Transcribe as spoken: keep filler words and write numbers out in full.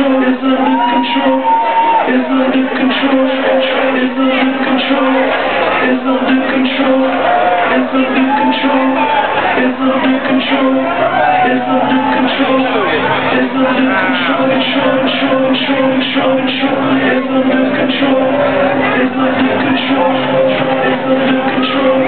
control, it's under control, it's under control, it's under control, it's under control, it's under control, it's under control, it's under control, it's under control, control, control, control, control, control, it's under control, it's under control, it's under control.